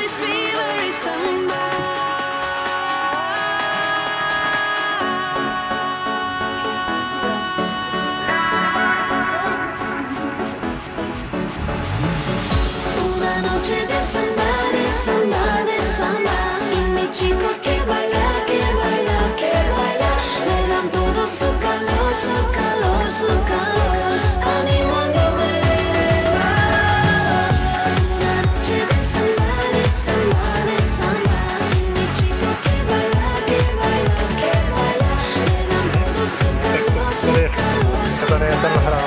this fever is samba. Una noche de samba, de samba, de samba. Y mi chico que baila, que baila, que baila. Le dan todo su calor, su calor, su calor. Animándome. Una noche de samba, de samba, de samba. Y mi chico que baila, que baila, que baila. Le dan todo su calor, su calor, su calor.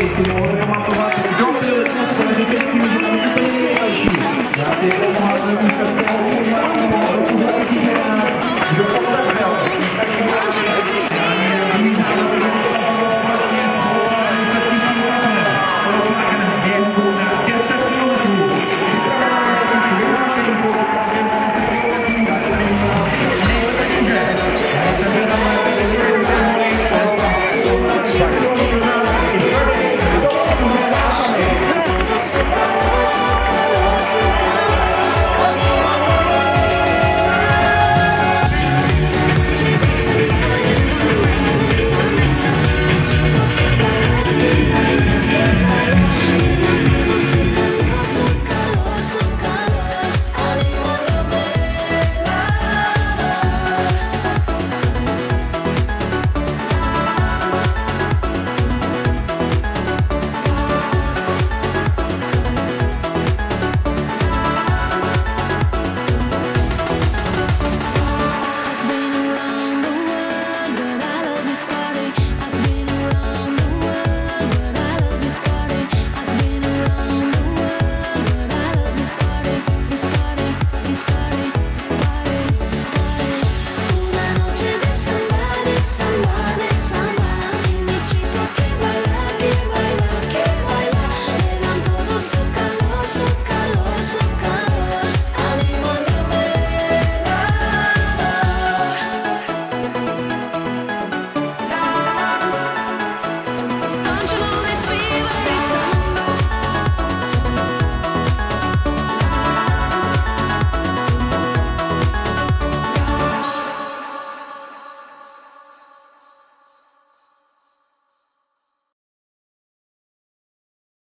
Dovremmo trovare il gioco delle nostre 20 minuti per i